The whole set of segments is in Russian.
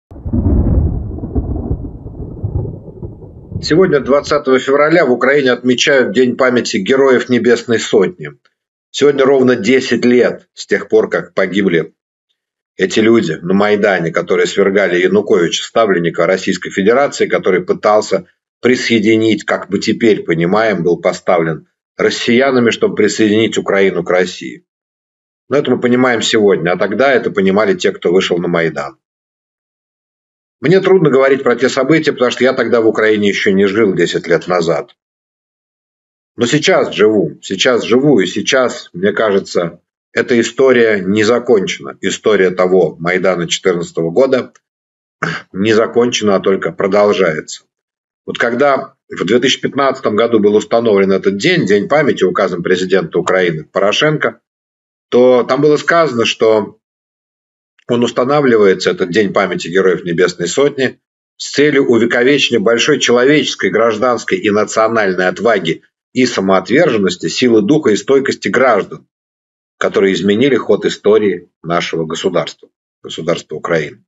Сегодня, 20 февраля, в Украине отмечают День памяти героев Небесной Сотни. Сегодня ровно 10 лет с тех пор, как погибли эти люди на Майдане, которые свергали Януковича, ставленника Российской Федерации, который пытался присоединить, как мы теперь понимаем, был поставлен россиянами, чтобы присоединить Украину к России. Но это мы понимаем сегодня, а тогда это понимали те, кто вышел на Майдан. Мне трудно говорить про те события, потому что я тогда в Украине еще не жил 10 лет назад. Но сейчас живу, и сейчас, мне кажется, эта история не закончена. История того Майдана 2014 года не закончена, а только продолжается. Вот когда в 2015 году был установлен этот день, День памяти указом президента Украины Порошенко, то там было сказано, что он устанавливается, этот День памяти героев Небесной Сотни, с целью увековечения большой человеческой, гражданской и национальной отваги и самоотверженности, силы духа и стойкости граждан, которые изменили ход истории нашего государства, государства Украины.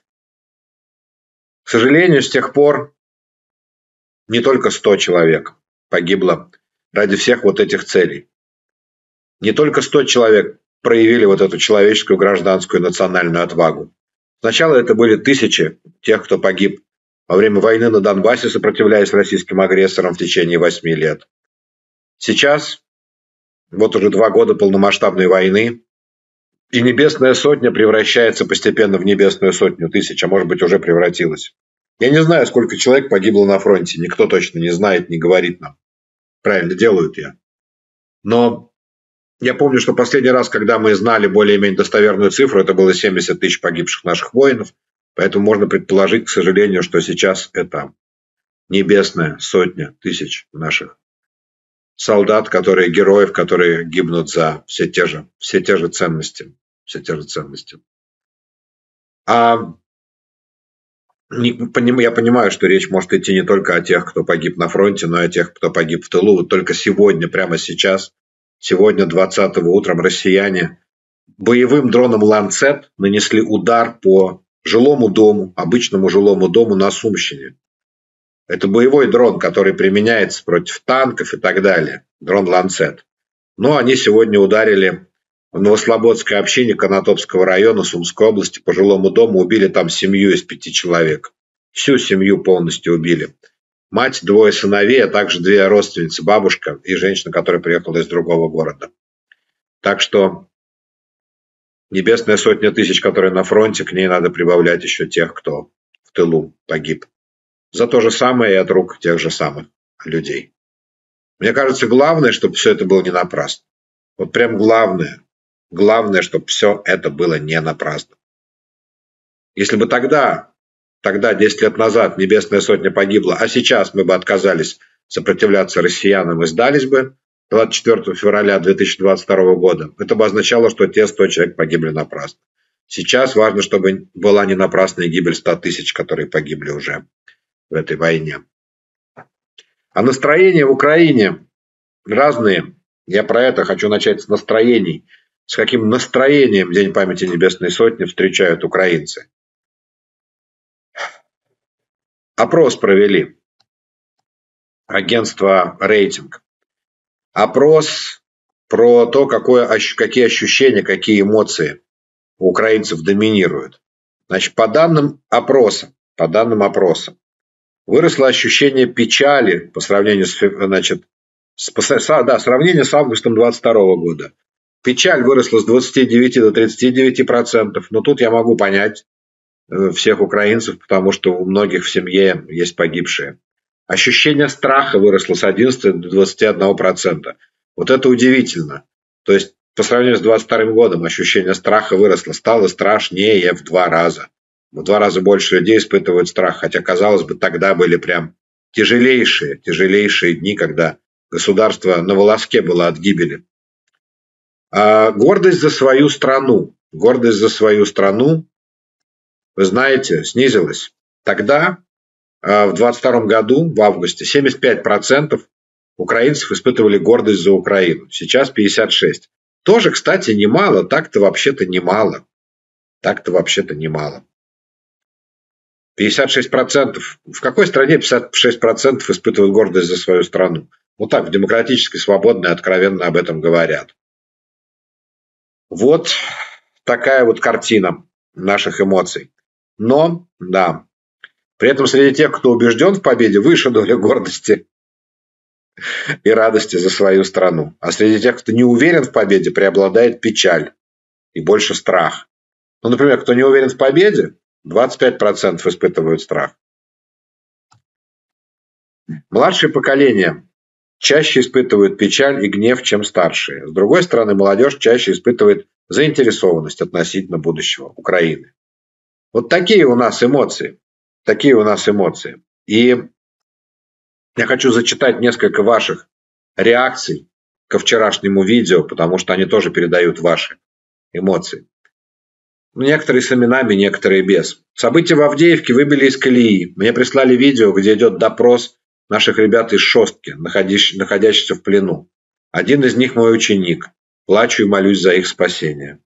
К сожалению, с тех пор не только 100 человек погибло ради всех вот этих целей. Не только 100 человек проявили вот эту человеческую, гражданскую, национальную отвагу. Сначала это были тысячи тех, кто погиб во время войны на Донбассе, сопротивляясь российским агрессорам в течение 8 лет. Сейчас, вот уже 2 года полномасштабной войны, и Небесная Сотня превращается постепенно в Небесную Сотню тысяч, а может быть уже превратилась. Я не знаю, сколько человек погибло на фронте, никто точно не знает, не говорит нам. Правильно делают я. Но я помню, что последний раз, когда мы знали более-менее достоверную цифру, это было 70 тысяч погибших наших воинов. Поэтому можно предположить, к сожалению, что сейчас это Небесная Сотня тысяч наших солдат, героев, которые гибнут за все те же ценности. Я понимаю, что речь может идти не только о тех, кто погиб на фронте, но и о тех, кто погиб в тылу. Вот только сегодня, прямо сейчас, сегодня, 20-го утром, россияне боевым дроном «Ланцет» нанесли удар по жилому дому, обычному жилому дому на Сумщине. Это боевой дрон, который применяется против танков и так далее. Дрон «Ланцет». Но они сегодня ударили в Новослободской общине Конотопского района Сумской области по жилому дому, убили там семью из 5 человек. Всю семью полностью убили. Мать, 2 сыновей, а также 2 родственницы, бабушка и женщина, которая приехала из другого города. Так что Небесная Сотня тысяч, которые на фронте, к ней надо прибавлять еще тех, кто в тылу погиб. За то же самое и от рук тех же самых людей. Мне кажется, главное, чтобы все это было не напрасно. Вот прям главное. Главное, чтобы все это было не напрасно. Если бы тогда, 10 лет назад, Небесная Сотня погибла, а сейчас мы бы отказались сопротивляться россиянам и сдались бы 24 февраля 2022 года, это бы означало, что те 100 человек погибли напрасно. Сейчас важно, чтобы была не напрасная гибель 100 тысяч, которые погибли уже в этой войне. А настроения в Украине разные. Я про это хочу начать с настроений. С каким настроением День памяти Небесной Сотни встречают украинцы. Опрос провели. Агентство «Рейтинг». Опрос про то, какие ощущения, какие эмоции у украинцев доминируют. Значит, по данным опроса, выросло ощущение печали по сравнению сравнение с августом 2022 года. Печаль выросла с 29 до 39%, но тут я могу понять всех украинцев, потому что у многих в семье есть погибшие. Ощущение страха выросло с 11 до 21%. Вот это удивительно. То есть по сравнению с 2022 годом ощущение страха выросло, стало страшнее в 2 раза. В 2 раза больше людей испытывают страх, хотя, казалось бы, тогда были прям тяжелейшие дни, когда государство на волоске было от гибели. Гордость за свою страну, вы знаете, снизилась. Тогда, в 2022 году, в августе, 75% украинцев испытывали гордость за Украину. Сейчас 56%. Тоже, кстати, немало, так-то вообще-то немало. 56%. В какой стране 56% испытывают гордость за свою страну? Вот так, в демократической, свободной, откровенно об этом говорят. Вот такая вот картина наших эмоций. Но, да, при этом среди тех, кто убежден в победе, выше доля гордости и радости за свою страну. А среди тех, кто не уверен в победе, преобладает печаль и больше страх. Ну, например, кто не уверен в победе, 25% испытывают страх. Младшее поколение чаще испытывают печаль и гнев, чем старшие. С другой стороны, молодежь чаще испытывает заинтересованность относительно будущего Украины. Вот такие у нас эмоции. Такие у нас эмоции. И я хочу зачитать несколько ваших реакций ко вчерашнему видео, потому что они тоже передают ваши эмоции. Некоторые с именами, некоторые без. События в Авдеевке выбили из колеи. Мне прислали видео, где идет допрос наших ребят из Шостки, находящихся в плену. Один из них мой ученик. Плачу и молюсь за их спасение.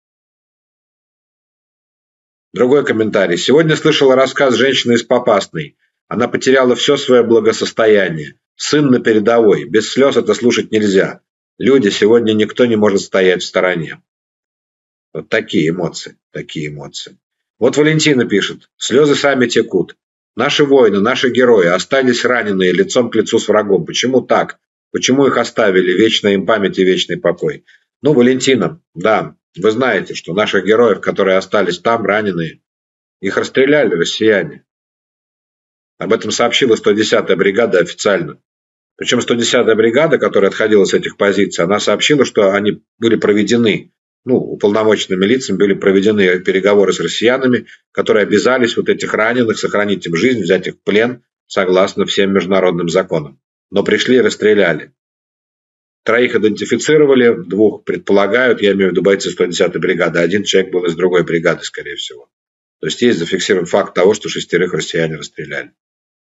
Другой комментарий. Сегодня слышала рассказ женщины из Попасной. Она потеряла все свое благосостояние. Сын на передовой. Без слез это слушать нельзя. Люди, сегодня никто не может стоять в стороне. Вот такие эмоции, такие эмоции. Вот Валентина пишет. Слезы сами текут. Наши воины, наши герои остались раненые лицом к лицу с врагом. Почему так? Почему их оставили? Вечная им память и вечный покой. Ну, Валентина, да, вы знаете, что наших героев, которые остались там, раненые, их расстреляли россияне. Об этом сообщила 110-я бригада официально. Причем 110-я бригада, которая отходила с этих позиций, она сообщила, что они были проведены, уполномоченными лицами были проведены переговоры с россиянами, которые обязались вот этих раненых сохранить им жизнь, взять их в плен, согласно всем международным законам. Но пришли и расстреляли. 3 идентифицировали, 2 предполагают, я имею в виду бойцы 110-й бригады, 1 человек был из другой бригады, скорее всего. То есть зафиксирован факт того, что 6 россияне расстреляли.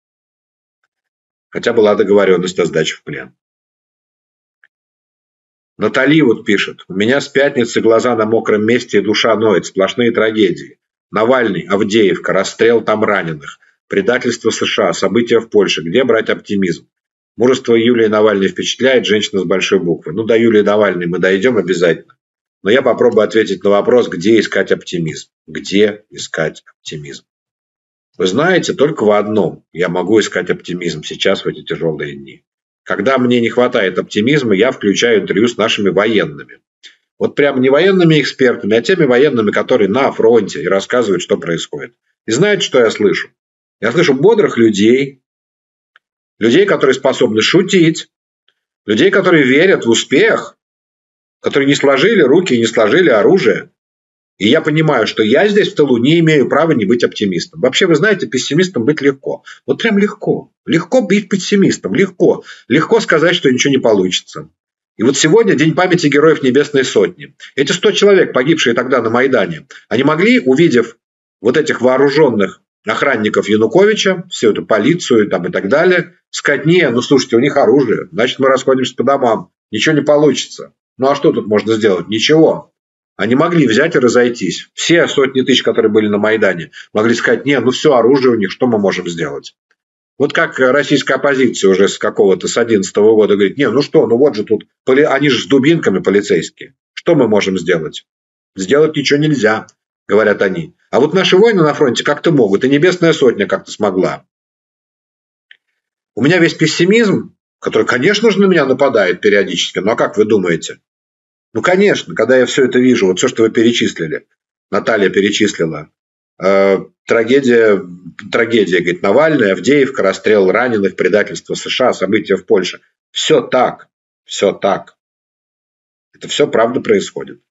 Хотя была договоренность о сдаче в плен. Натали вот пишет. У меня с пятницы глаза на мокром месте и душа ноет. Сплошные трагедии. Навальный, Авдеевка, расстрел там раненых. Предательство США, события в Польше. Где брать оптимизм? Мужество Юлии Навальной впечатляет, женщина с большой буквы. До Юлии Навальной мы дойдем обязательно. Но я попробую ответить на вопрос, где искать оптимизм. Где искать оптимизм? Вы знаете, только в одном я могу искать оптимизм сейчас в эти тяжелые дни. Когда мне не хватает оптимизма, я включаю интервью с нашими военными. Вот прям не военными экспертами, а теми военными, которые на фронте и рассказывают, что происходит. И знаете, что я слышу? Я слышу бодрых людей, людей, которые способны шутить, людей, которые верят в успех, которые не сложили руки и не сложили оружие. И я понимаю, что я здесь в тылу не имею права не быть оптимистом. Вообще, вы знаете, пессимистом быть легко. Вот прям легко. Легко быть пессимистом. Легко. Легко сказать, что ничего не получится. И вот сегодня День памяти героев Небесной Сотни. Эти 100 человек, погибшие тогда на Майдане, они могли, увидев вот этих вооруженных охранников Януковича, всю эту полицию там, и так далее, сказать: не, слушайте, у них оружие, значит, мы расходимся по домам, ничего не получится. А что тут можно сделать? Ничего. Они могли взять и разойтись. Все сотни тысяч, которые были на Майдане, могли сказать: не, все, оружие у них, что мы можем сделать? Вот как российская оппозиция уже с какого-то, с 2011 года говорит: не, вот же тут, они же с дубинками полицейские. Что мы можем сделать? Сделать ничего нельзя, говорят они. А вот наши воины на фронте как-то могут, и Небесная Сотня как-то смогла. У меня весь пессимизм, который, конечно же, на меня нападает периодически, а как вы думаете? Конечно, когда я все это вижу, вот все, что вы перечислили, Наталья перечислила, трагедия, говорит, Навальный, Авдеевка, расстрел раненых, предательство США, события в Польше. Все так. Это все правда происходит.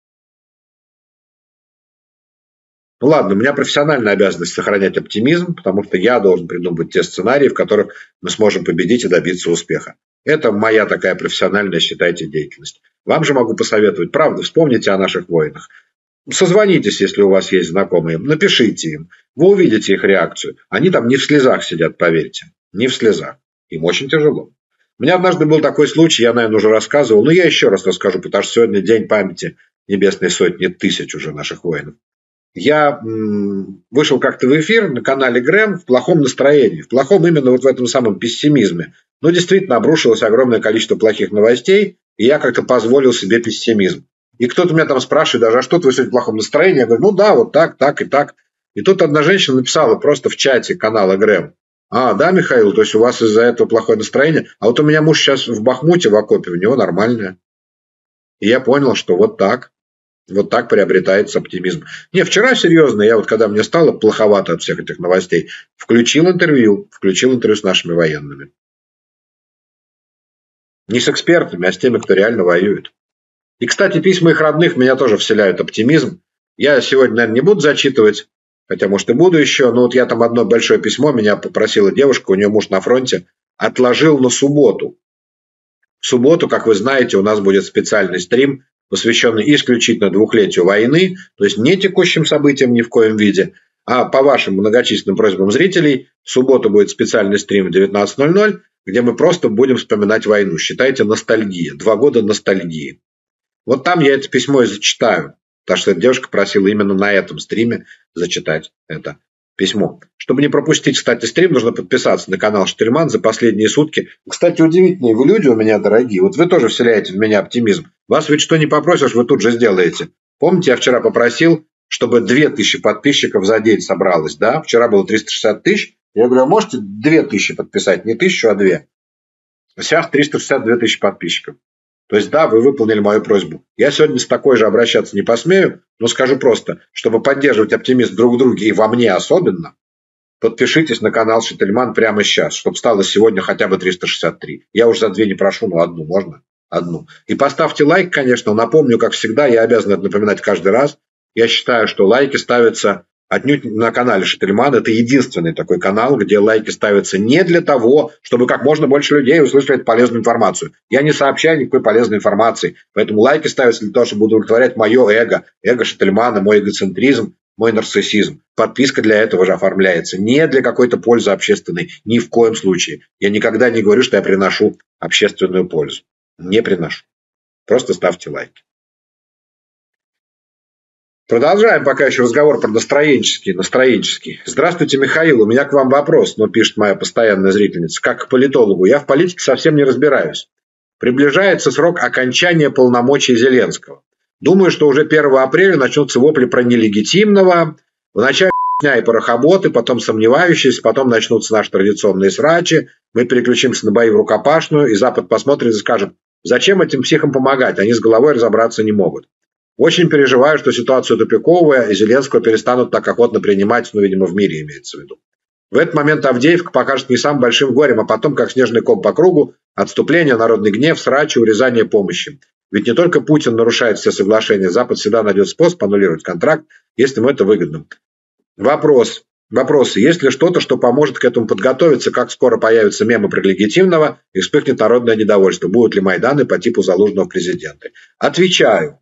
Ладно, у меня профессиональная обязанность сохранять оптимизм, потому что я должен придумывать те сценарии, в которых мы сможем победить и добиться успеха. Это моя такая профессиональная, считайте, деятельность. Вам же могу посоветовать, правда, вспомните о наших воинах. Созвонитесь, если у вас есть знакомые, напишите им. Вы увидите их реакцию. Они там не в слезах сидят, поверьте. Не в слезах. Им очень тяжело. У меня однажды был такой случай, я, наверное, уже рассказывал, но я еще раз расскажу, потому что сегодня День памяти Небесной Сотни, 1000 уже наших воинов. Я вышел как-то в эфир на канале Грэм в плохом настроении, в плохом именно вот в этом самом пессимизме. Но действительно обрушилось огромное количество плохих новостей, и я как-то позволил себе пессимизм. И кто-то меня там спрашивает даже, а что вы сегодня в плохом настроении? Я говорю, ну да, вот так, так и так. И тут одна женщина написала просто в чате канала Грэм. А, да, Михаил, то есть у вас из-за этого плохое настроение? А вот у меня муж сейчас в Бахмуте, в окопе, у него нормальное. И я понял, что вот так. Вот так приобретается оптимизм. Не, вчера серьезно, я вот когда мне стало плоховато от всех этих новостей, включил интервью с нашими военными. Не с экспертами, а с теми, кто реально воюет. И, кстати, письма их родных меня тоже вселяют оптимизм. Я сегодня, наверное, не буду зачитывать, хотя, может, и буду еще, но вот я там одно большое письмо, меня попросила девушка, у нее муж на фронте, отложил на субботу. В субботу, как вы знаете, у нас будет специальный стрим, посвященный исключительно 2-летию войны, то есть не текущим событиям ни в коем виде, а по вашим многочисленным просьбам зрителей в субботу будет специальный стрим в 19:00, где мы просто будем вспоминать войну. Считайте, ностальгия. 2 года ностальгии. Вот там я это письмо и зачитаю, потому что эта девушка просила именно на этом стриме зачитать это письмо. Чтобы не пропустить, кстати, стрим, нужно подписаться на канал Штельман за последние сутки. Кстати, удивительные вы люди у меня, дорогие. Вот вы тоже вселяете в меня оптимизм. Вас ведь что не попросишь, вы тут же сделаете. Помните, я вчера попросил, чтобы 2000 подписчиков за день собралось, да? Вчера было 360 тысяч. Я говорю, а можете 2000 подписать? Не 1000, а 2. Сейчас 362 тысячи подписчиков. То есть, да, вы выполнили мою просьбу. Я сегодня с такой же обращаться не посмею, но скажу просто, чтобы поддерживать оптимизм друг в друге и во мне особенно, подпишитесь на канал Штельман прямо сейчас, чтобы стало сегодня хотя бы 363. Я уже за 2 не прошу, но одну можно? Одну. И поставьте лайк, конечно. Напомню, как всегда, я обязан это напоминать каждый раз. Я считаю, что лайки ставятся отнюдь на канале Штельман. Это единственный такой канал, где лайки ставятся не для того, чтобы как можно больше людей услышали полезную информацию. Я не сообщаю никакой полезной информации. Поэтому лайки ставятся для того, чтобы удовлетворять мое эго Штельмана, мой эгоцентризм, мой нарциссизм. Подписка для этого же оформляется. Не для какой-то пользы общественной. Ни в коем случае. Я никогда не говорю, что я приношу общественную пользу. Не приношу. Просто ставьте лайки. Продолжаем пока еще разговор про настроенческий. Здравствуйте, Михаил. У меня к вам вопрос, пишет моя постоянная зрительница. Как к политологу. Я в политике совсем не разбираюсь. Приближается срок окончания полномочий Зеленского. Думаю, что уже 1 апреля начнутся вопли про нелегитимного. Вначале и порохоботы, потом сомневающиеся, потом начнутся наши традиционные срачи. Мы переключимся на бои в рукопашную, и Запад посмотрит и скажет, зачем этим психам помогать, они с головой разобраться не могут. Очень переживаю, что ситуация тупиковая, и Зеленского перестанут так охотно принимать, видимо, в мире имеется в виду. В этот момент Авдеевка покажет не самым большим горем, а потом, как снежный ком по кругу, отступление, народный гнев, срачи, урезание помощи. Ведь не только Путин нарушает все соглашения, Запад всегда найдет способ аннулировать контракт, если ему это выгодно. Вопросы. Есть ли что-то, что поможет к этому подготовиться, как скоро появятся мемы про легитимного и вспыхнет народное недовольство? Будут ли Майданы по типу Залужного в президенты? Отвечаю.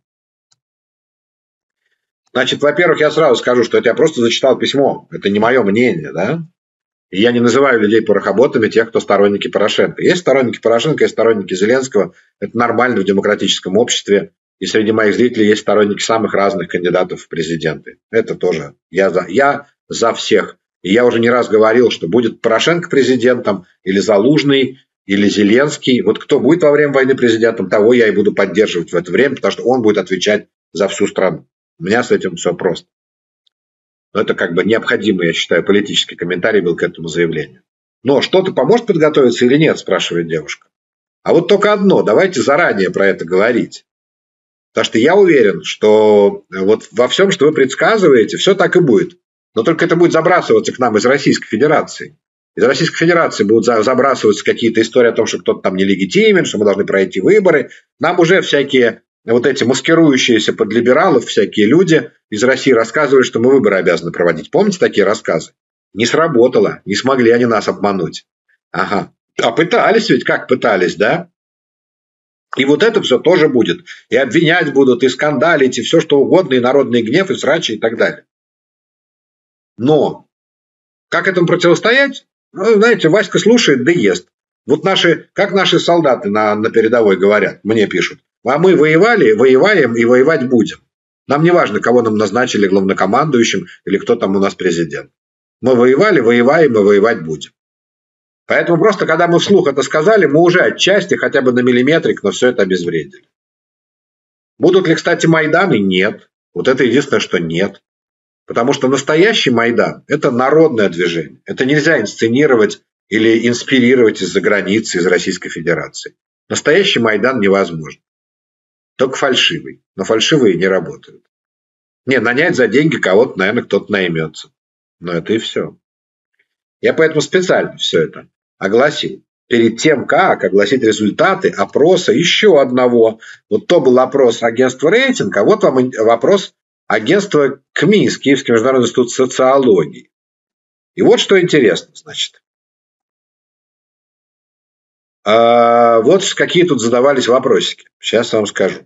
Значит, во-первых, я сразу скажу, что это я просто зачитал письмо. Это не мое мнение, да? И я не называю людей порохоботами, тех, кто сторонники Порошенко. Есть сторонники Порошенко, есть сторонники Зеленского. Это нормально в демократическом обществе. И среди моих зрителей есть сторонники самых разных кандидатов в президенты. Это тоже. Я за всех. И я уже не раз говорил, что будет Порошенко президентом, или Залужный, или Зеленский. Вот кто будет во время войны президентом, того я и буду поддерживать в это время, потому что он будет отвечать за всю страну. У меня с этим все просто. Но это как бы необходимый, я считаю, политический комментарий был к этому заявлению. Но что-то поможет подготовиться или нет, спрашивает девушка. А вот только одно, давайте заранее про это говорить. Потому что я уверен, что вот во всем, что вы предсказываете, все так и будет. Но только это будет забрасываться к нам из Российской Федерации. Из Российской Федерации будут забрасываться какие-то истории о том, что кто-то там нелегитимен, что мы должны пройти выборы. Нам уже всякие вот эти маскирующиеся под либералов всякие люди из России рассказывают, что мы выборы обязаны проводить. Помните такие рассказы? Не сработало, не смогли они нас обмануть. Ага. А пытались ведь, как пытались, да? И вот это все тоже будет. И обвинять будут, и скандалить, и все что угодно, и народный гнев, и срачи, и так далее. Но как этому противостоять? Знаете, Васька слушает, да ест. Вот как наши солдаты на передовой говорят, мне пишут. А мы воевали, воеваем и воевать будем. Нам не важно, кого нам назначили главнокомандующим или кто там у нас президент. Мы воевали, воеваем и воевать будем. Поэтому просто, когда мы вслух это сказали, мы уже отчасти, хотя бы на миллиметрик, но все это обезвредили. Будут ли, кстати, Майданы? Нет. Вот это единственное, что нет. Потому что настоящий Майдан – это народное движение. Это нельзя инсценировать или инспирировать из-за границы, из Российской Федерации. Настоящий Майдан невозможно. Только фальшивый. Но фальшивые не работают. Не, нанять за деньги кого-то, наверное, кто-то наймется. Но это и все. Я поэтому специально все это огласил. Перед тем, как огласить результаты опроса еще одного. Вот то был опрос агентства «Рейтинг», а вот вам вопрос агентства КМИС, Киевский международный институт социологии. И вот что интересно, значит. Вот какие тут задавались вопросики. Сейчас я вам скажу.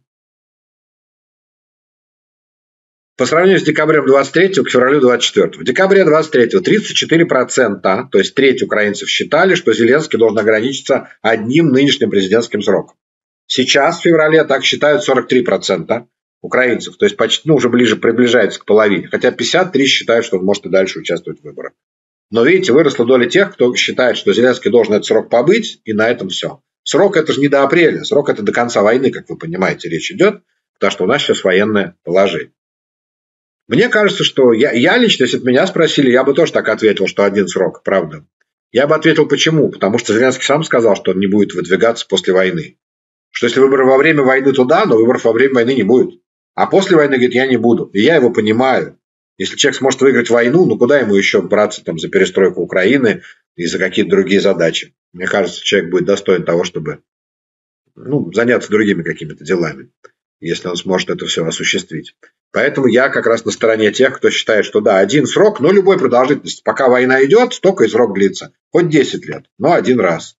По сравнению с декабрем 23 к февралю 24. В декабре 23 34%, то есть треть украинцев считали, что Зеленский должен ограничиться одним нынешним президентским сроком. Сейчас в феврале так считают 43% украинцев, то есть почти, уже ближе приближается к половине. Хотя 53 считают, что он может и дальше участвовать в выборах. Но видите, выросла доля тех, кто считает, что Зеленский должен этот срок побыть, и на этом все. Срок это же не до апреля, срок это до конца войны, как вы понимаете, речь идет, потому что у нас сейчас военное положение. Мне кажется, что я лично, если бы меня спросили, я бы тоже так ответил, что один срок, правда. Я бы ответил, почему? Потому что Зеленский сам сказал, что он не будет выдвигаться после войны. Что если выборы во время войны, то да, но выборов во время войны не будет. А после войны, говорит, я не буду. И я его понимаю. Если человек сможет выиграть войну, ну куда ему еще браться там за перестройку Украины и за какие-то другие задачи? Мне кажется, человек будет достоин того, чтобы заняться другими какими-то делами, если он сможет это все осуществить. Поэтому я как раз на стороне тех, кто считает, что да, один срок, но любой продолжительности. Пока война идет, столько и срок длится. Хоть 10 лет, но один раз.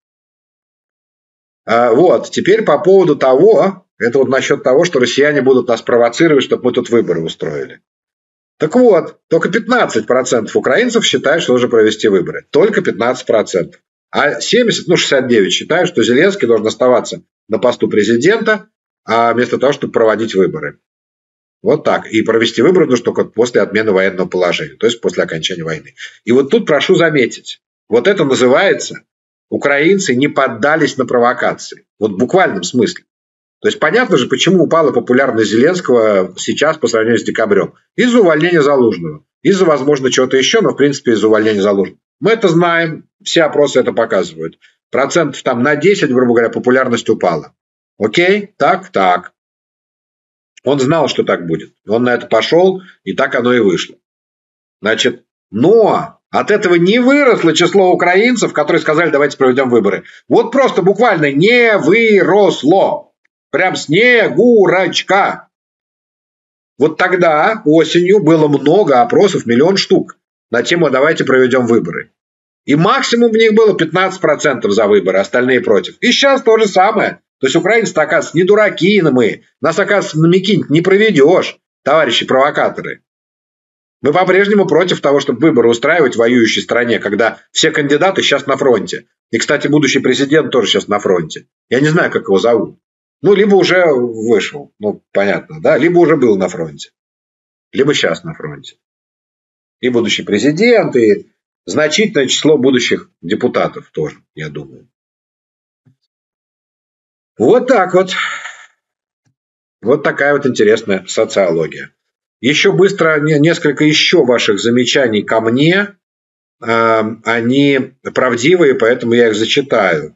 Вот, теперь по поводу того, это вот насчет того, что россияне будут нас провоцировать, чтобы мы тут выборы устроили. Так вот, только 15% украинцев считают, что нужно провести выборы. Только 15%. А 69 считают, что Зеленский должен оставаться на посту президента, вместо того, чтобы проводить выборы. Вот так. И провести выборы нужно только после отмены военного положения, то есть после окончания войны. И вот тут прошу заметить, вот это называется украинцы не поддались на провокации. Вот в буквальном смысле. То есть понятно же, почему упала популярность Зеленского сейчас по сравнению с декабрем. Из-за увольнения Залужного. Из-за, возможно, чего-то еще, но в принципе из-за увольнения Залужного. Мы это знаем, все опросы это показывают. Процентов там на 10, грубо говоря, популярность упала. Окей? Так. Он знал, что так будет. Он на это пошел, и так оно и вышло. Значит, но от этого не выросло число украинцев, которые сказали, давайте проведем выборы. Вот просто буквально не выросло. Прям снегурочка. Вот тогда осенью было много опросов, 1 000 000 штук на тему «давайте проведем выборы». И максимум в них было 15% за выборы, остальные против. И сейчас то же самое. То есть украинцы, оказывается, не дураки мы. Нас, оказывается, на митинг не проведешь, товарищи провокаторы. Мы по-прежнему против того, чтобы выборы устраивать в воюющей стране, когда все кандидаты сейчас на фронте. И, кстати, будущий президент тоже сейчас на фронте. Я не знаю, как его зовут. Либо уже вышел, понятно, да, либо уже был на фронте, либо сейчас на фронте. И будущий президент, и значительное число будущих депутатов тоже, я думаю. Вот так вот. Вот такая вот интересная социология. Еще быстро несколько еще ваших замечаний ко мне. Они правдивые, поэтому я их зачитаю.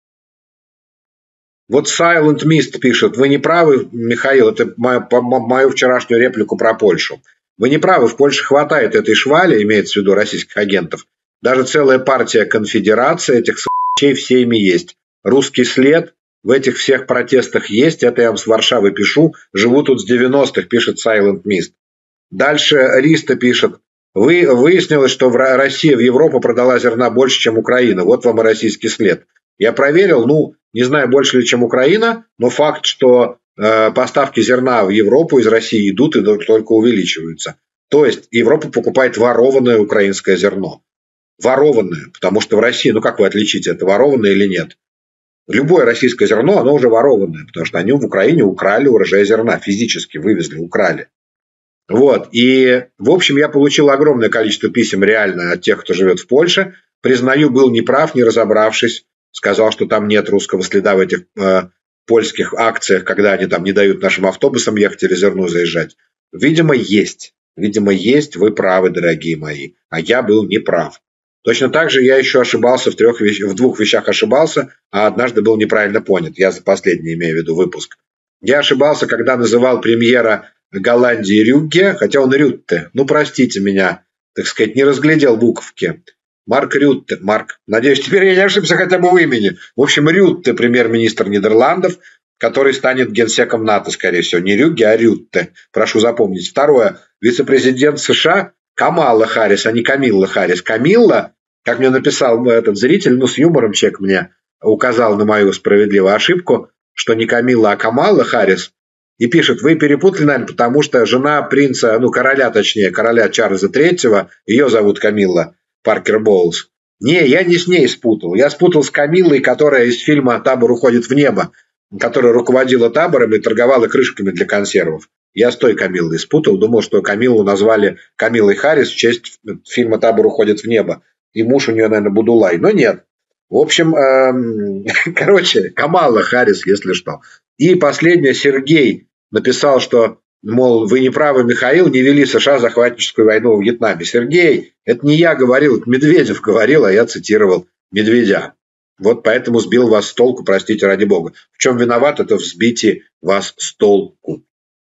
Вот Silent Mist пишет, вы не правы, Михаил, это мою вчерашнюю реплику про Польшу. Вы не правы, в Польше хватает этой швали, имеется в виду российских агентов. Даже целая партия конфедерации этих с***чей все ими есть. Русский след в этих всех протестах есть, это я вам с Варшавы пишу, живу тут с 90-х, пишет Silent Mist. Дальше Риста пишет, выяснилось, что Россия в Европу продала зерна больше, чем Украина, вот вам и российский след. Я проверил, не знаю, больше ли, чем Украина, но факт, что поставки зерна в Европу из России идут и только увеличиваются. То есть Европа покупает ворованное украинское зерно. Ворованное, потому что в России, как вы отличите, это ворованное или нет? Любое российское зерно, оно уже ворованное, потому что они в Украине украли урожай зерна, физически вывезли, украли. Вот. И, в общем, я получил огромное количество писем реально от тех, кто живет в Польше. Признаю, был неправ, не разобравшись. Сказал, что там нет русского следа в этих польских акциях, когда они там не дают нашим автобусам ехать или зерну заезжать. Видимо, есть. Видимо, есть. Вы правы, дорогие мои. А я был неправ. Точно так же я еще ошибался в двух вещах ошибался, а однажды был неправильно понят. Я за последний имею в виду выпуск. Я ошибался, когда называл премьера Голландии Рюгге, хотя он Рютте. Ну, простите меня, так сказать, не разглядел буковки. Марк Рютте. Марк. Надеюсь, теперь я не ошибся хотя бы в имени. В общем, Рютте, премьер-министр Нидерландов, который станет генсеком НАТО, скорее всего. Не Рюгге, а Рютте. Прошу запомнить. Второе. Вице-президент США Камала Харрис, а не Камилла Харрис. Камилла, как мне написал этот зритель, ну, с юмором человек мне указал на мою справедливую ошибку, что не Камилла, а Камала Харрис. И пишет: вы перепутали, наверное, потому что жена принца, ну, короля, точнее, короля Чарльза III, ее зовут Камилла Паркер Боулс. Не, я не с ней спутал. Я спутал с Камиллой, которая из фильма «Табор уходит в небо», которая руководила табором и торговала крышками для консервов. Я с той Камиллой спутал. Думал, что Камиллу назвали Камиллой Харрис в честь фильма «Табор уходит в небо». И муж у нее, наверное, Будулай. Но нет. В общем, короче, Камала Харрис, если что. И последнее, Сергей написал, что, мол, вы не правы, Михаил, не вели США захватническую войну в Вьетнаме. Сергей, это не я говорил, это Медведев говорил, а я цитировал Медведя. Вот поэтому сбил вас с толку, простите ради бога. В чем виноват, это в сбитии вас с толку.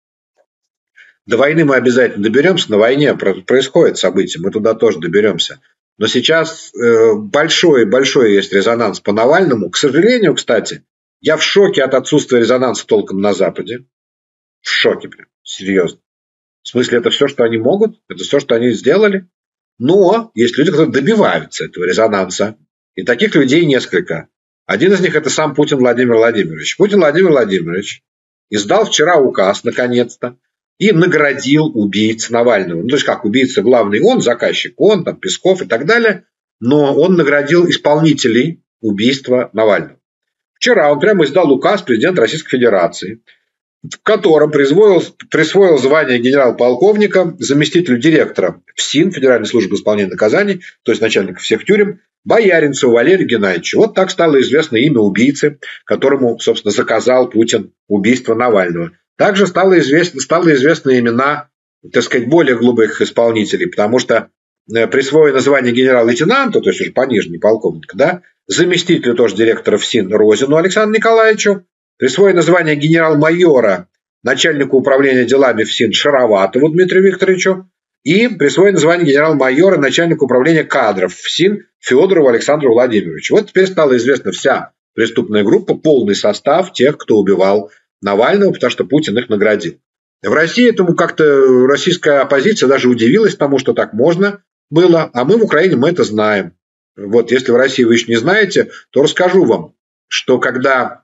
До войны мы обязательно доберемся, на войне происходит событие, мы туда тоже доберемся. Но сейчас большой есть резонанс по Навальному. К сожалению, кстати, я в шоке от отсутствия резонанса толком на Западе. В шоке прям, серьезно. В смысле, это все, что они могут? Это все, что они сделали? Но есть люди, которые добиваются этого резонанса. И таких людей несколько. Один из них – это сам Путин Владимир Владимирович. Путин Владимир Владимирович издал вчера указ, наконец-то, и наградил убийц Навального. Ну, то есть, как убийца главный он, заказчик он, там, Песков и так далее. Но он наградил исполнителей убийства Навального. Вчера он прямо издал указ президента Российской Федерации, в котором присвоил звание генерал-полковника заместителю директора ФСИН, Федеральной службы исполнения наказаний, то есть начальника всех тюрем, Бояринцеву Валерию Геннадьевичу. Вот так стало известно имя убийцы, которому, собственно, заказал Путин убийство Навального. Также стало известны имена, так сказать, более глубоких исполнителей, потому что присвоено звание генерал-лейтенанта, то есть уже пониже, не полковника, да, заместителю тоже директора ФСИН Розину Александру Николаевичу, присвоено звание генерал-майора начальнику управления делами ФСИН Шароватову Дмитрию Викторовичу и присвоено звание генерал-майора начальнику управления кадров ФСИН Федорову Александру Владимировичу. Вот теперь стала известна вся преступная группа, полный состав тех, кто убивал Навального, потому что Путин их наградил. В России этому как-то российская оппозиция даже удивилась тому, что так можно было, а мы в Украине мы это знаем. Вот если в России вы еще не знаете, то расскажу вам, что когда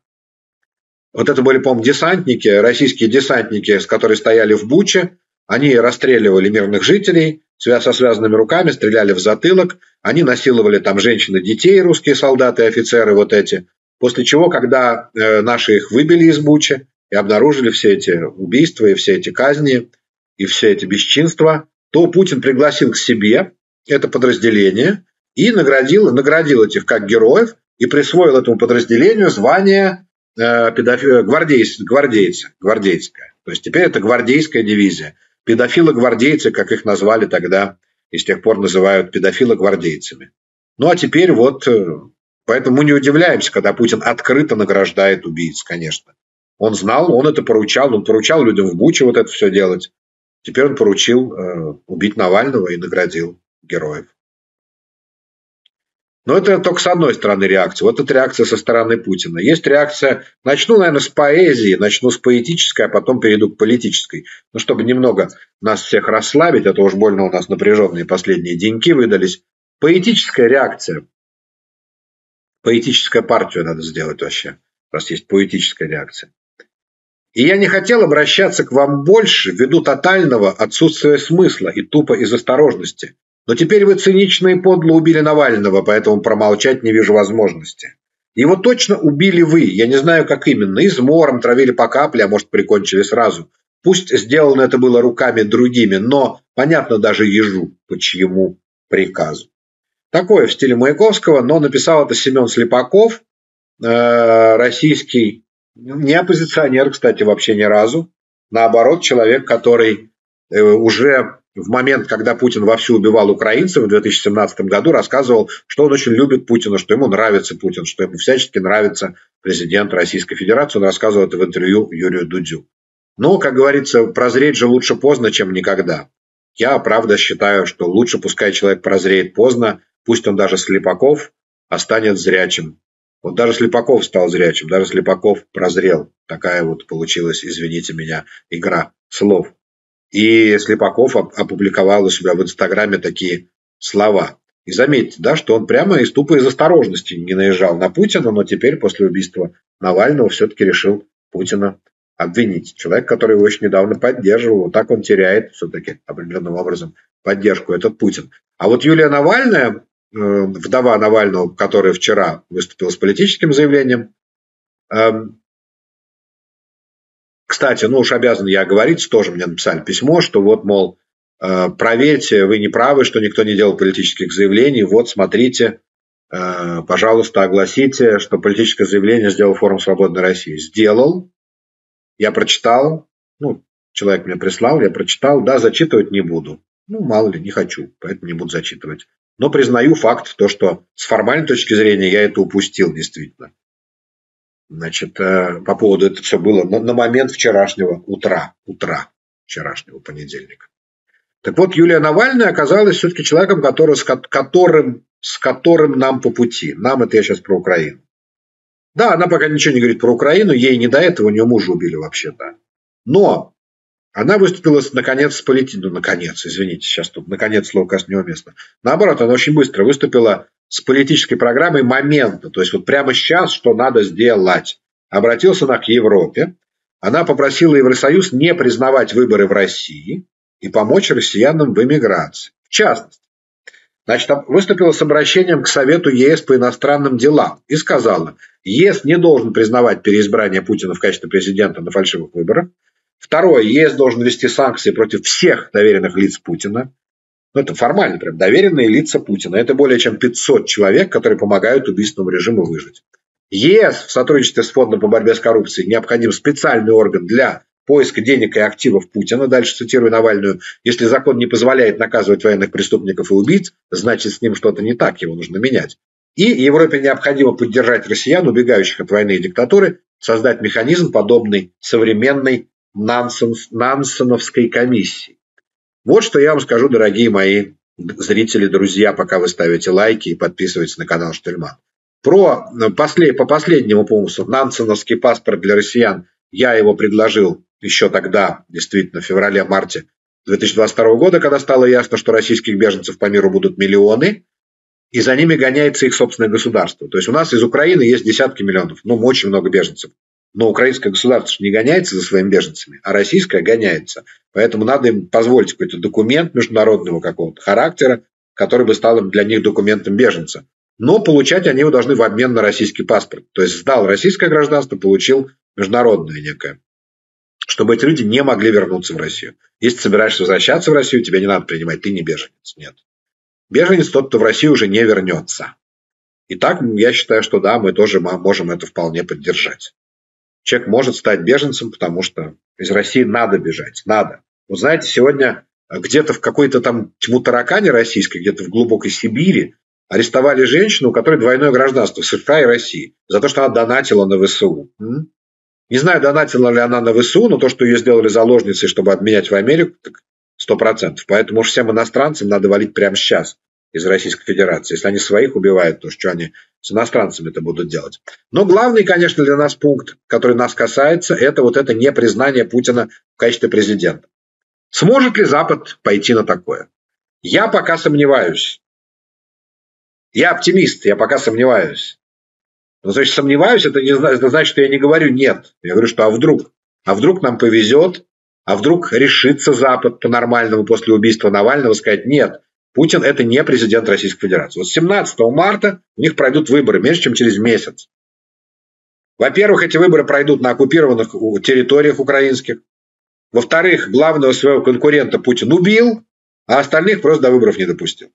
вот это были, по-моему, десантники, российские десантники, которые стояли в Буче, они расстреливали мирных жителей со связанными руками, стреляли в затылок, они насиловали там женщин и детей, русские солдаты и офицеры вот эти. После чего, когда наши их выбили из Бучи и обнаружили все эти убийства и все эти казни и все эти бесчинства, то Путин пригласил к себе это подразделение и наградил этих как героев и присвоил этому подразделению звание гвардейское. То есть теперь это гвардейская дивизия. Педофилы-гвардейцы, как их назвали тогда, и с тех пор называют педофило-гвардейцами. Ну а теперь вот, поэтому мы не удивляемся, когда Путин открыто награждает убийц, конечно. Он знал, он это поручал, он поручал людям в Буче вот это все делать. Теперь он поручил убить Навального и наградил героев. Но это только с одной стороны реакция. Вот это реакция со стороны Путина. Есть реакция, начну, наверное, с поэзии, начну с поэтической, а потом перейду к политической. Ну, чтобы немного нас всех расслабить, а то уж больно у нас напряженные последние деньки выдались. Поэтическая реакция. Поэтическую партию надо сделать вообще, раз есть поэтическая реакция. И я не хотел обращаться к вам больше ввиду тотального отсутствия смысла и тупо из осторожности. Но теперь вы цинично и подло убили Навального, поэтому промолчать не вижу возможности. Его точно убили вы, я не знаю, как именно, измором, травили по капле, а может, прикончили сразу. Пусть сделано это было руками другими, но понятно даже ежу, по чьему приказу. Такое в стиле Маяковского, но написал это Семен Слепаков, российский, не оппозиционер, кстати, вообще ни разу. Наоборот, человек, который уже в момент, когда Путин вовсю убивал украинцев в 2017 году, рассказывал, что он очень любит Путина, что ему нравится Путин, что ему всячески нравится президент Российской Федерации. Он рассказывал это в интервью Юрию Дудю. Но, как говорится, прозреть же лучше поздно, чем никогда. Я, правда, считаю, что лучше пускай человек прозреет поздно, пусть он даже Слепаков, а станет зрячим. Вот даже Слепаков стал зрячим, даже Слепаков прозрел. Такая вот получилась, извините меня, игра слов. И Слепаков опубликовал у себя в Инстаграме такие слова. И заметьте, да, что он прямо из осторожности не наезжал на Путина, но теперь после убийства Навального все-таки решил Путина обвинить. Человек, который его еще недавно поддерживал, вот так он теряет все-таки определенным образом поддержку, этот Путин. А вот Юлия Навальная, вдова Навального, которая вчера выступила с политическим заявлением, кстати, ну уж обязан я говорить, тоже мне написали письмо, что вот, мол, проверьте, вы не правы, что никто не делал политических заявлений, вот смотрите, пожалуйста, огласите, что политическое заявление сделал Форум Свободной России. Сделал, я прочитал, ну, человек мне прислал, я прочитал, да, зачитывать не буду. Ну, мало ли, не хочу, поэтому не буду зачитывать. Но признаю факт, то, что с формальной точки зрения я это упустил действительно. Значит, по поводу это все было на момент вчерашнего утра вчерашнего понедельника. Так вот, Юлия Навальная оказалась все-таки человеком, с которым нам по пути. Нам это я сейчас про Украину. Да, она пока ничего не говорит про Украину, ей не до этого, у нее мужа убили вообще-то. Но она выступила, наконец, сейчас тут, наконец, слово кажется неуместно. Наоборот, она очень быстро выступила с политической программой момента, то есть вот прямо сейчас, что надо сделать. Обратилась она к Европе, она попросила Евросоюз не признавать выборы в России и помочь россиянам в эмиграции. В частности, значит, выступила с обращением к Совету ЕС по иностранным делам и сказала, ЕС не должен признавать переизбрание Путина в качестве президента на фальшивых выборах. Второе, ЕС должен ввести санкции против всех доверенных лиц Путина. Ну, это формально прям, доверенные лица Путина. Это более чем 500 человек, которые помогают убийственному режиму выжить. ЕС в сотрудничестве с Фондом по борьбе с коррупцией необходим специальный орган для поиска денег и активов Путина. Дальше цитирую Навальную. Если закон не позволяет наказывать военных преступников и убийц, значит с ним что-то не так, его нужно менять. И Европе необходимо поддержать россиян, убегающих от войны и диктатуры, создать механизм, подобный современной Нансеновской комиссии. Вот что я вам скажу, дорогие мои зрители, друзья, пока вы ставите лайки и подписываетесь на канал Штельман. По последнему пункту, Нансеновский паспорт для россиян, я его предложил еще тогда, действительно, в феврале-марте 2022 года, когда стало ясно, что российских беженцев по миру будут миллионы, и за ними гоняется их собственное государство. То есть у нас из Украины есть десятки миллионов, ну, очень много беженцев. Но украинское государство не гоняется за своими беженцами, а российское гоняется. Поэтому надо им позволить какой-то документ международного какого-то характера, который бы стал для них документом беженца. Но получать они его должны в обмен на российский паспорт. То есть сдал российское гражданство, получил международное некое. Чтобы эти люди не могли вернуться в Россию. Если ты собираешься возвращаться в Россию, тебя не надо принимать, ты не беженец. Нет. Беженец тот, кто в Россию уже не вернется. Итак, я считаю, что да, мы тоже можем это вполне поддержать. Человек может стать беженцем, потому что из России надо бежать. Надо. Вот знаете, сегодня где-то в какой-то там тьму-таракане российской, где-то в глубокой Сибири, арестовали женщину, у которой двойное гражданство США и России, за то, что она донатила на ВСУ. Не знаю, донатила ли она на ВСУ, но то, что ее сделали заложницей, чтобы обменять в Америку, так 100%. Поэтому уж всем иностранцам надо валить прямо сейчас из Российской Федерации. Если они своих убивают, то что они с иностранцами это будут делать. Но главный, конечно, для нас пункт, который нас касается, это вот это непризнание Путина в качестве президента. Сможет ли Запад пойти на такое? Я пока сомневаюсь. Я оптимист, я пока сомневаюсь. Но, значит, сомневаюсь, это значит, что я не говорю нет. Я говорю, что а вдруг? А вдруг нам повезет? А вдруг решится Запад по-нормальному после убийства Навального сказать нет, Путин – это не президент Российской Федерации. Вот 17 марта у них пройдут выборы, меньше, чем через месяц. Во-первых, эти выборы пройдут на оккупированных территориях украинских. Во-вторых, главного своего конкурента Путин убил, а остальных просто до выборов не допустил.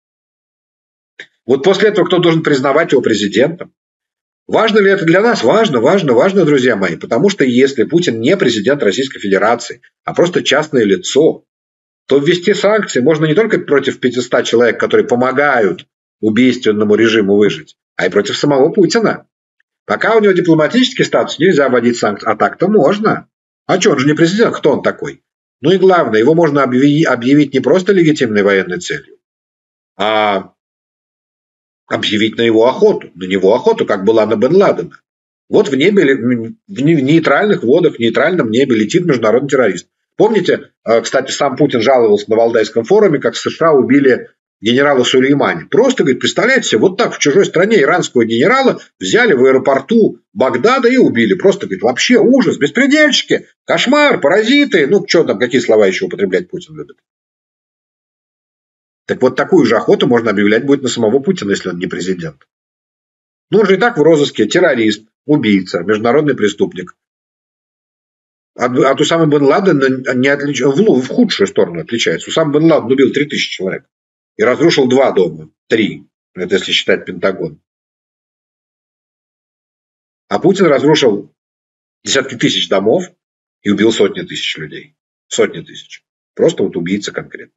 Вот после этого кто должен признавать его президентом? Важно ли это для нас? Важно, друзья мои. Потому что если Путин не президент Российской Федерации, а просто частное лицо, то ввести санкции можно не только против 500 человек, которые помогают убийственному режиму выжить, а и против самого Путина. Пока у него дипломатический статус, нельзя вводить санкции. А так-то можно. А что, он же не президент, кто он такой? Ну и главное, его можно объявить не просто легитимной военной целью, а объявить на него охоту, как была на Бен Ладена. Вот в небе, в нейтральных водах, в нейтральном небе летит международный террорист. Помните, кстати, сам Путин жаловался на Валдайском форуме, как США убили генерала Сулеймани. Просто, говорит, представляете себе, вот так в чужой стране иранского генерала взяли в аэропорту Багдада и убили. Просто, говорит, вообще ужас, беспредельщики, кошмар, паразиты. Ну, что там, какие слова еще употреблять Путин любит. Так вот, такую же охоту можно объявлять будет на самого Путина, если он не президент. Ну, он же и так в розыске террорист, убийца, международный преступник. От Усамы бен Ладена в худшую сторону отличается. Усама бен Ладен убил 3000 человек и разрушил 2 дома. 3. Это если считать Пентагон. А Путин разрушил десятки тысяч домов и убил сотни тысяч людей. Сотни тысяч. Просто вот убийца конкретно.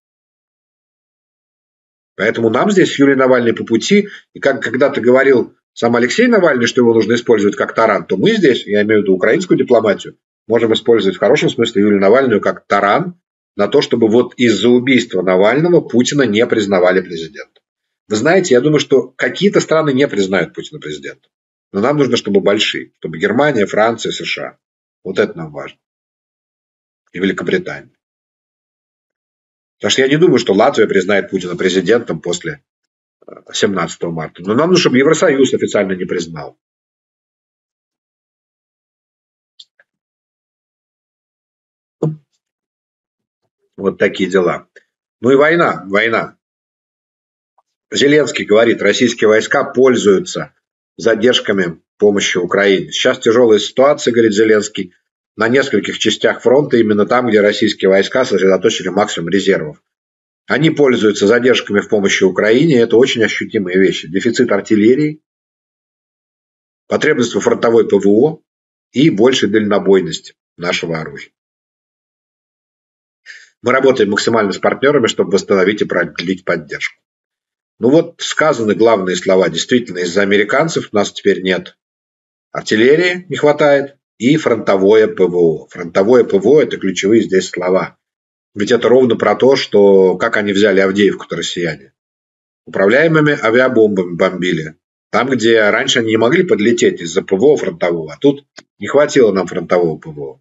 Поэтому нам здесь Юрий Навальный по пути. И как когда-то говорил сам Алексей Навальный, что его нужно использовать как таран, то мы здесь, я имею в виду украинскую дипломатию, можем использовать в хорошем смысле Юлию Навальную как таран на то, чтобы вот из-за убийства Навального Путина не признавали президентом. Вы знаете, я думаю, что какие-то страны не признают Путина президентом. Но нам нужно, чтобы большие. Чтобы Германия, Франция, США. Вот это нам важно. И Великобритания. Потому что я не думаю, что Латвия признает Путина президентом после 17 марта. Но нам нужно, чтобы Евросоюз официально не признал. Вот такие дела. Ну и война. Зеленский говорит, российские войска пользуются задержками помощи Украине. Сейчас тяжелая ситуация, говорит Зеленский, на нескольких частях фронта, именно там, где российские войска сосредоточили максимум резервов. Они пользуются задержками в помощи Украине, это очень ощутимые вещи. Дефицит артиллерии, потребность во фронтовой ПВО и большей дальнобойности нашего оружия. Мы работаем максимально с партнерами, чтобы восстановить и продлить поддержку. Ну вот сказаны главные слова. Действительно, из-за американцев у нас теперь нет артиллерии, не хватает, и фронтовое ПВО. Фронтовое ПВО – это ключевые здесь слова. Ведь это ровно про то, что как они взяли Авдеевку-то россияне. Управляемыми авиабомбами бомбили. Там, где раньше они не могли подлететь из-за ПВО фронтового, а тут не хватило нам фронтового ПВО.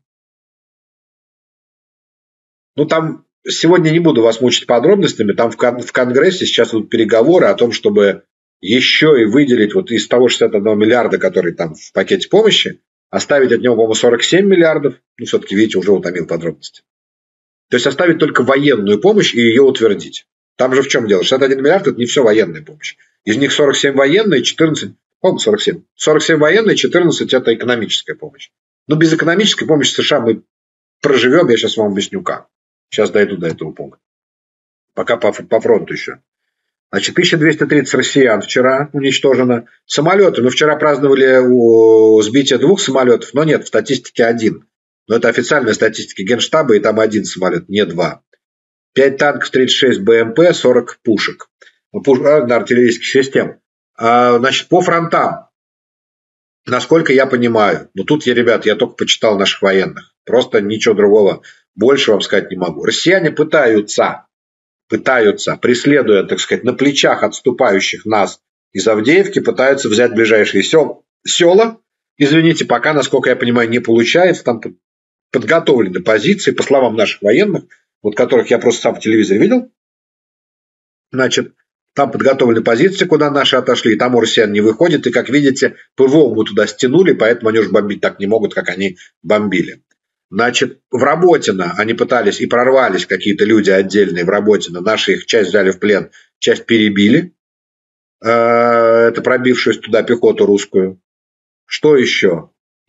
Ну, там сегодня не буду вас мучить подробностями. Там в Конгрессе сейчас идут переговоры о том, чтобы еще и выделить вот из того 61 миллиарда, который там в пакете помощи, оставить от него, по-моему, 47 миллиардов. Ну, все-таки, видите, уже утомил подробности. То есть оставить только военную помощь и ее утвердить. Там же в чем дело? 61 миллиард – это не все военная помощь. Из них 47 военная, 14, по-моему, 47. 47 военная, 14 – это экономическая помощь. Но без экономической помощи США мы проживем, я сейчас вам объясню как. Сейчас дойду до этого пункта. Пока по фронту еще. Значит, 1230 россиян вчера уничтожено. Самолеты. Мы вчера праздновали сбитие 2 самолетов, но нет, в статистике 1. Но это официальная статистика Генштаба, и там 1 самолет, не 2. 5 танков, 36 БМП, 40 пушек. Артиллерийских систем. Значит, по фронтам. Насколько я понимаю, ну тут, ребят, я только почитал наших военных. Просто ничего другого больше вам сказать не могу. Россияне пытаются, преследуя, так сказать, на плечах отступающих нас из Авдеевки, пытаются взять ближайшие села. Извините, пока, насколько я понимаю, не получается. Там подготовлены позиции, по словам наших военных, вот которых я просто сам в телевизоре видел. Значит, там подготовлены позиции, куда наши отошли, и там у россиян не выходит. И, как видите, ПВО мы туда стянули, поэтому они уже бомбить так не могут, как они бомбили. Значит, в Работино они пытались и прорвались какие-то люди отдельные в Работино. Наши их часть взяли в плен, часть перебили. Это пробившуюся туда пехоту русскую. Что еще?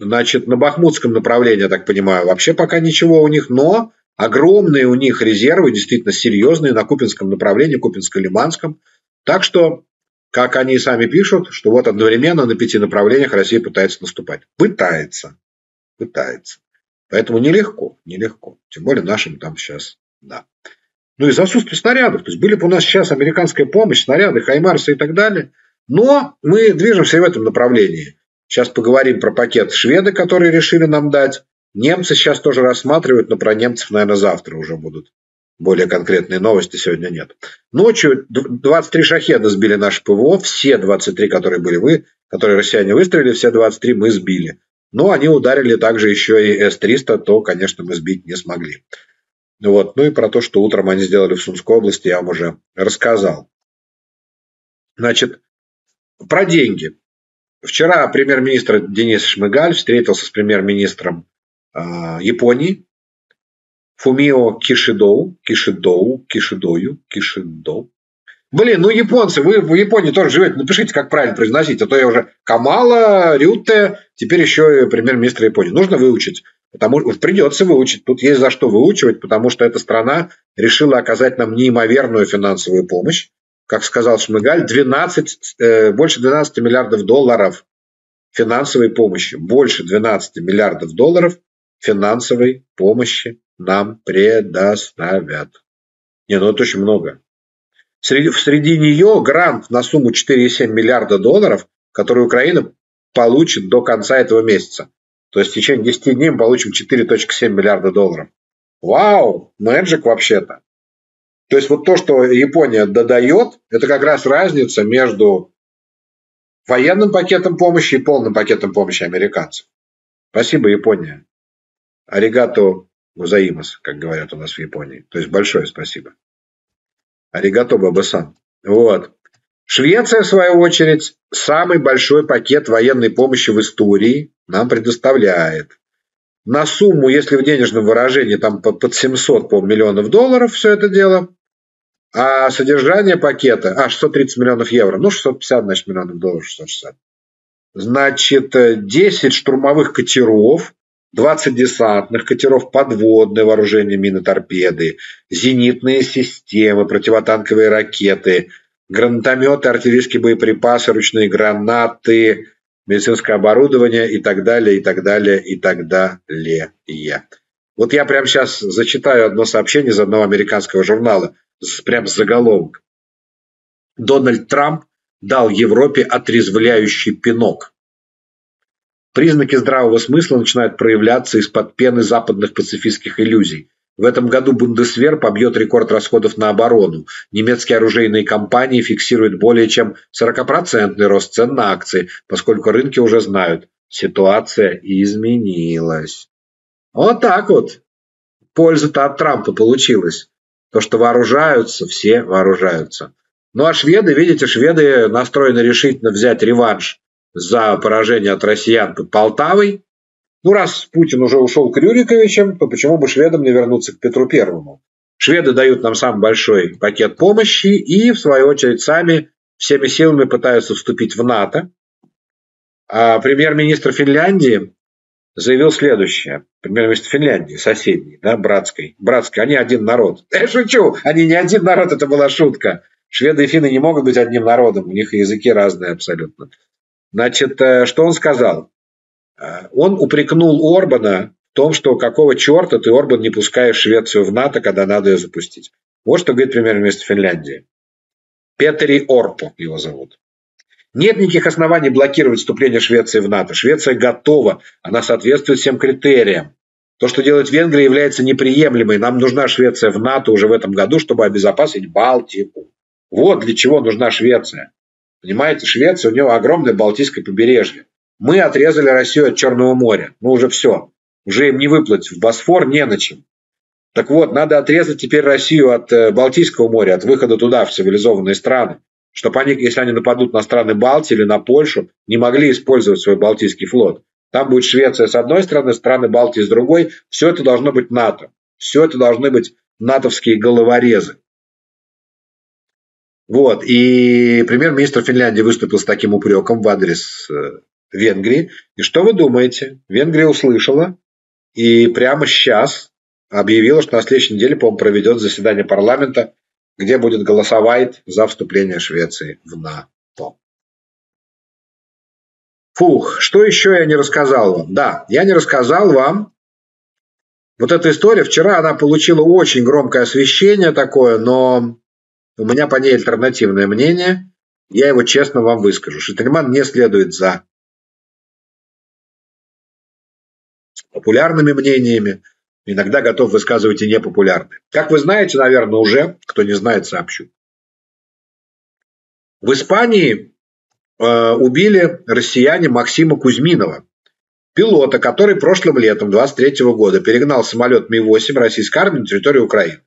Значит, на бахмутском направлении, я так понимаю, вообще пока ничего у них, но огромные у них резервы, действительно серьезные, на Купинском направлении, Купинско-Лиманском. Так что, как они сами пишут, что вот одновременно на 5 направлениях Россия пытается наступать. Пытается. Поэтому нелегко. Тем более нашим там сейчас, да. Ну, из-за отсутствия снарядов. То есть были бы у нас сейчас американская помощь, снаряды, хаймарсы и так далее. Но мы движемся и в этом направлении. Сейчас поговорим про пакет шведы, которые решили нам дать. Немцы сейчас тоже рассматривают, но про немцев, наверное, завтра уже будут более конкретные новости, сегодня нет. Ночью 23 шахеда сбили наши ПВО, все 23, которые россияне выстрелили, все 23 мы сбили. Но они ударили также еще и С-300, то, конечно, мы сбить не смогли. Вот. Ну и про то, что утром они сделали в Сумской области, я вам уже рассказал. Значит, про деньги. Вчера премьер-министр Денис Шмыгаль встретился с премьер-министром Японии Фумио Кишидоу. Блин, ну японцы, вы в Японии тоже живете, напишите, как правильно произносить, а то я уже Камала, Рютте, теперь еще и премьер-министр Японии. Нужно выучить, придется выучить, тут есть за что выучивать, потому что эта страна решила оказать нам неимоверную финансовую помощь. Как сказал Шмыгаль, больше 12 миллиардов долларов финансовой помощи. Больше 12 миллиардов долларов финансовой помощи нам предоставят. Ну это очень много. Среди нее грант на сумму 4,7 миллиарда долларов, который Украина получит до конца этого месяца. То есть в течение 10 дней мы получим 4,7 миллиарда долларов. Вау, мэджик вообще-то. То есть вот то, что Япония додает, это как раз разница между военным пакетом помощи и полным пакетом помощи американцев. Спасибо, Япония. Аригато гозаимас, как говорят у нас в Японии. То есть большое спасибо. Аригато бабасан. Вот. Швеция, в свою очередь, самый большой пакет военной помощи в истории нам предоставляет. На сумму, если в денежном выражении, там под 700 миллионов долларов все это дело. А содержание пакета, 630 миллионов евро, 650, значит, миллионов долларов, 660. Значит, 10 штурмовых катеров, 20 десантных катеров, подводное вооружение, мины, торпеды, зенитные системы, противотанковые ракеты, гранатометы, артиллерийские боеприпасы, ручные гранаты, медицинское оборудование и так далее, и так далее, и так далее. Вот я прямо сейчас зачитаю одно сообщение из одного американского журнала, прям с заголовок. Дональд Трамп дал Европе отрезвляющий пинок. Признаки здравого смысла начинают проявляться из-под пены западных пацифистских иллюзий. В этом году Бундесвер побьет рекорд расходов на оборону. Немецкие оружейные компании фиксируют более чем 40% рост цен на акции, поскольку рынки уже знают, ситуация изменилась. Вот так вот. Польза-то от Трампа получилась. То, что вооружаются, все вооружаются. Ну а шведы, видите, шведы настроены решительно взять реванш за поражение от россиян под Полтавой. Ну, раз Путин уже ушел к Рюриковичам, то почему бы шведам не вернуться к Петру Первому? Шведы дают нам самый большой пакет помощи и, в свою очередь, сами всеми силами пытаются вступить в НАТО. А премьер-министр Финляндии заявил следующее. Премьер-министр Финляндии, соседней, да, братской, они один народ. Я шучу, они не один народ, это была шутка. Шведы и финны не могут быть одним народом, у них языки разные абсолютно. Значит, что он сказал? Он упрекнул Орбана в том, что какого черта ты, Орбан, не пускаешь Швецию в НАТО, когда надо ее запустить. Вот что говорит премьер-министр Финляндии. Петери Орпо его зовут. Нет никаких оснований блокировать вступление Швеции в НАТО. Швеция готова, она соответствует всем критериям. То, что делает Венгрия, является неприемлемой. Нам нужна Швеция в НАТО уже в этом году, чтобы обезопасить Балтику. Вот для чего нужна Швеция. Понимаете, Швеция, у нее огромное Балтийское побережье. Мы отрезали Россию от Черного моря. Ну уже все. Уже им не выплыть в Босфор не на чем. Так вот, надо отрезать теперь Россию от Балтийского моря, от выхода туда, в цивилизованные страны. Чтобы они, если они нападут на страны Балтии или на Польшу, не могли использовать свой Балтийский флот. Там будет Швеция с одной стороны, страны Балтии с другой. Все это должно быть НАТО. Все это должны быть натовские головорезы. Вот. И премьер-министр Финляндии выступил с таким упреком в адрес Венгрии. И что вы думаете? Венгрия услышала и прямо сейчас объявила, что на следующей неделе, по-моему, проведет заседание парламента, где будет голосовать за вступление Швеции в НАТО. Фух, что еще я не рассказал вам? Да, я не рассказал вам. Вот эта история, вчера она получила очень громкое освещение такое, но у меня по ней альтернативное мнение. Я его честно вам выскажу. Штельман не следует за популярными мнениями. Иногда готов высказывать и непопулярные. Как вы знаете, наверное, уже, кто не знает, сообщу. В Испании убили россияне Максима Кузьминова, пилота, который прошлым летом 23 года перегнал самолет Ми-8 российской армии на территорию Украины.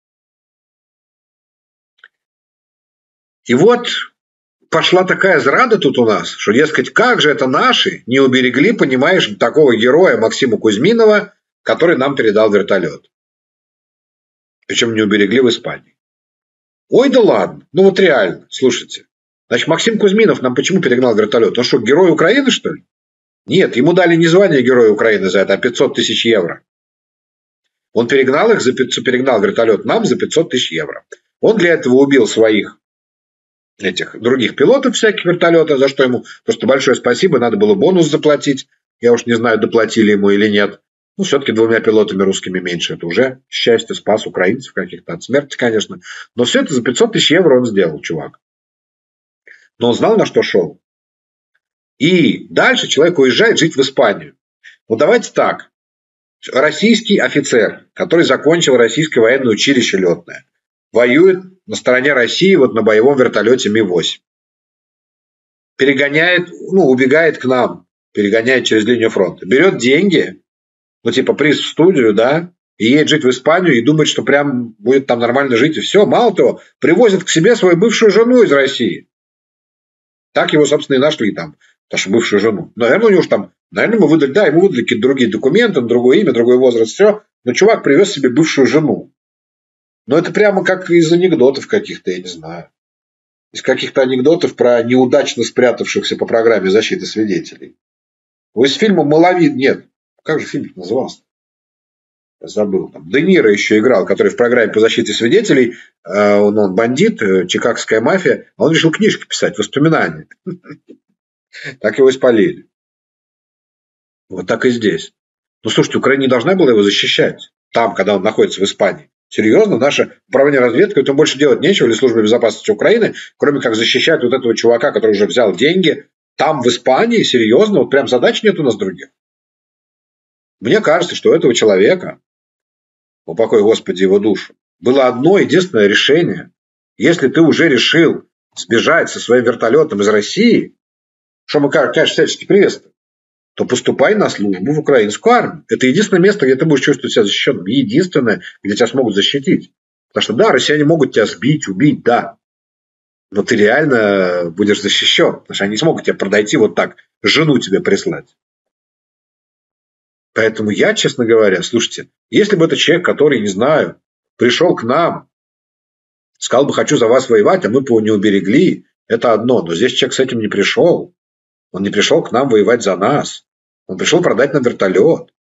И вот пошла такая зрада тут у нас, что, дескать, как же это наши не уберегли, понимаешь, такого героя Максима Кузьминова, который нам передал вертолет. Причем не уберегли в Испании. Ой, да ладно, ну вот реально, слушайте. Значит, Максим Кузьминов нам почему перегнал вертолет? Он что, герой Украины, что ли? Нет, ему дали не звание Героя Украины за это, а 500 тысяч евро. Он перегнал вертолет нам за 500 тысяч евро. Он для этого убил своих этих других пилотов всяких вертолетов, за что ему просто большое спасибо, надо было бонус заплатить. Я уж не знаю, доплатили ему или нет. Ну, все-таки 2 пилотами русскими меньше. Это уже счастье, спас украинцев каких-то от смерти, конечно. Но все это за 500 тысяч евро он сделал, чувак. Но он знал, на что шел. И дальше человек уезжает жить в Испанию. Вот давайте так. Российский офицер, который закончил российское военное училище летное, воюет на стороне России вот на боевом вертолете Ми-8. Перегоняет, убегает к нам, перегоняет через линию фронта. Берет деньги, типа приз в студию, да, и едет жить в Испанию и думает, что прям будет там нормально жить. И все, мало того, привозит к себе свою бывшую жену из России. Так его, собственно, и нашли там, нашу бывшую жену. Наверное, у него там, ему выдали какие-то другие документы, другое имя, другой возраст, все. Но чувак привез себе бывшую жену. Но это прямо как из анекдотов каких-то, я не знаю. Из каких-то анекдотов про неудачно спрятавшихся по программе защиты свидетелей. Из фильма «Малавин», нет, как же фильм назывался? Я забыл. Там Де Ниро еще играл, который в программе по защите свидетелей, он бандит, чикагская мафия, а он решил книжки писать, воспоминания. Так его и спалили. Вот так и здесь. Ну, слушайте, Украина не должна была его защищать там, когда он находится в Испании. Серьезно, наше управление разведкой, этому больше делать нечего, или служба безопасности Украины, кроме как защищать вот этого чувака, который уже взял деньги там, в Испании, серьезно, вот прям задач нет у нас других. Мне кажется, что у этого человека, упокой Господи его душу, было одно единственное решение. Если ты уже решил сбежать со своим вертолетом из России, что мы, конечно, всячески приветствуем, то поступай на службу в украинскую армию. Это единственное место, где ты будешь чувствовать себя защищенным. Единственное, где тебя смогут защитить. Потому что, да, россияне могут тебя сбить, убить, да. Но ты реально будешь защищен. Потому что они не смогут тебя подойти вот так, жену тебе прислать. Поэтому я, честно говоря, слушайте, если бы это человек, который, не знаю, пришел к нам, сказал бы, хочу за вас воевать, а мы бы его не уберегли, это одно. Но здесь человек с этим не пришел. Он не пришел к нам воевать за нас. Он пришел продать нам вертолет.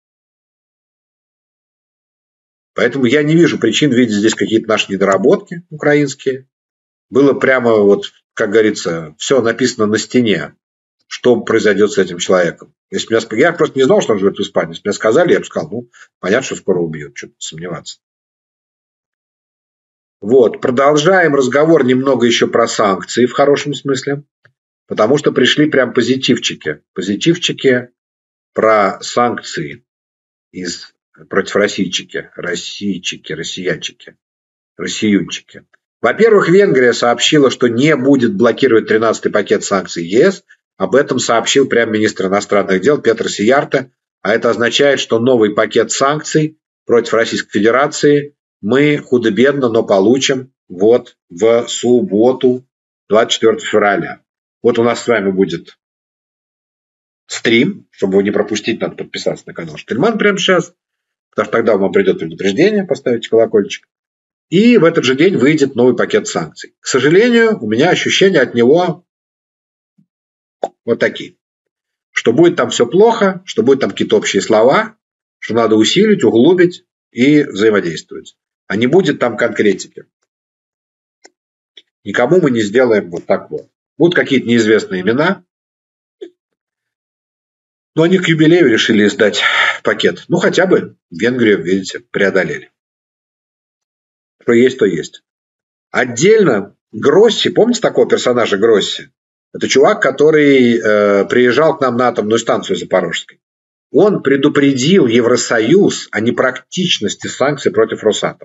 Поэтому я не вижу причин видеть здесь какие-то наши недоработки украинские. Было прямо, вот, как говорится, все написано на стене, что произойдет с этим человеком. Если я просто не знал, что он живет в Испании. Если мне сказали, я бы сказал, понятно, что скоро убьют, что-то сомневаться. Вот, продолжаем разговор немного еще про санкции в хорошем смысле. Потому что пришли прям позитивчики. Позитивчики про санкции против россиянчики. Во-первых, Венгрия сообщила, что не будет блокировать 13-й пакет санкций ЕС. Об этом сообщил прям министр иностранных дел Петр Сиярто. А это означает, что новый пакет санкций против Российской Федерации мы худо-бедно, но получим вот в субботу, 24 февраля. Вот у нас с вами будет стрим, чтобы его не пропустить, надо подписаться на канал Штельман прямо сейчас, потому что тогда вам придет предупреждение, поставите колокольчик. И в этот же день выйдет новый пакет санкций. К сожалению, у меня ощущения от него вот такие. что будет там все плохо, что будут там какие-то общие слова, что надо усилить, углубить и взаимодействовать. А не будет там конкретики. Никому мы не сделаем вот так вот. Будут какие-то неизвестные имена, но они к юбилею решили издать пакет. Ну, хотя бы Венгрию, видите, преодолели. Что есть, то есть. Отдельно Гросси, помните такого персонажа Гросси? Это чувак, который приезжал к нам на атомную станцию Запорожской. Он предупредил Евросоюз о непрактичности санкций против Росатома.